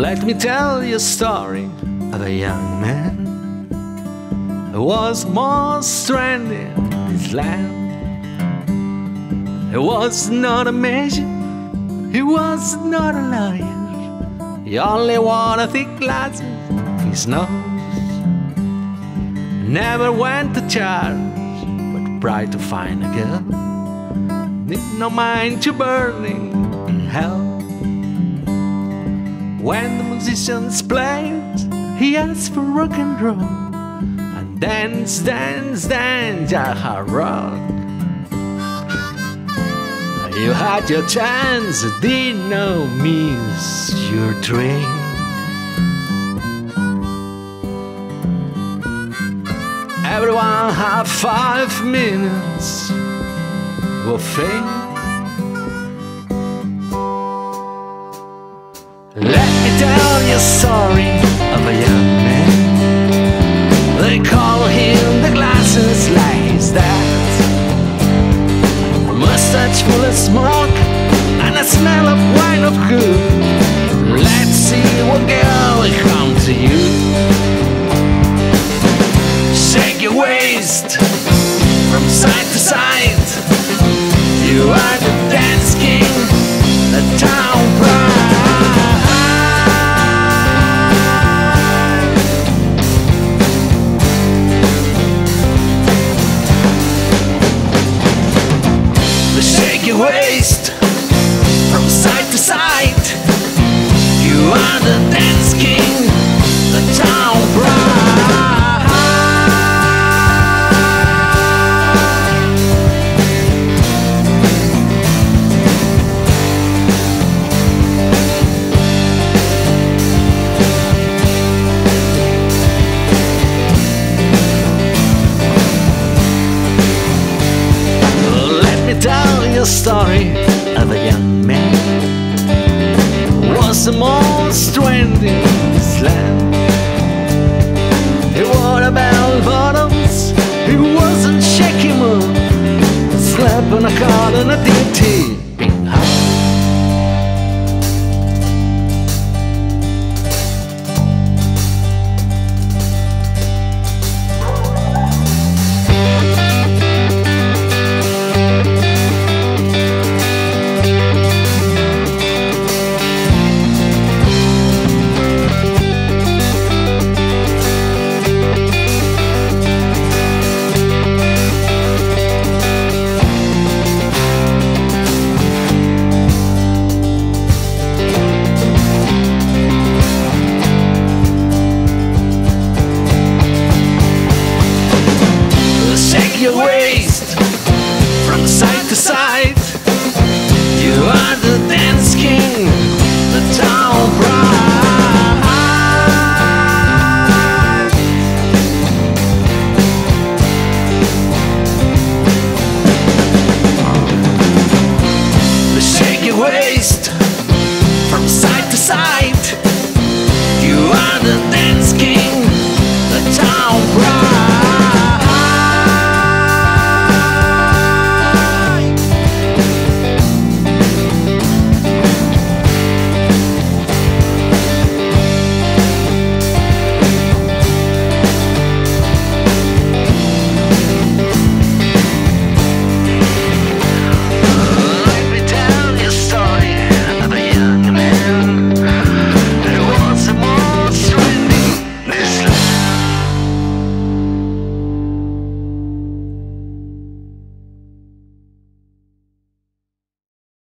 Let me tell you a story of a young man who was most stranded in his land. He was not a magician, he was not a lawyer. He only wore a thick glasses on his nose. Never went to church, but tried to find a girl. Did no mind to burning in hell. When the musicians played, he asked for rock and roll, and dance, dance, dance, ja hard rock. You had your chance, did not miss your train. Everyone had 5 minutes of fame. Let me tell you a story of a young man. They call him the glasses like his dad. A mustache full of smoke and a smell of wine of good. Let's see what girl will come to you. Shake your waist from side to side. You are the dance king, the town pride. Shake your waist from side to side. You are the dance king, the town pride. Tell you a story of a young man who was the most stranded in his land. He wore a bell bottoms, he wasn't shaking up. Slept on a cot in a DT being high. Your waist from side to side. You are the dance king, the town pride.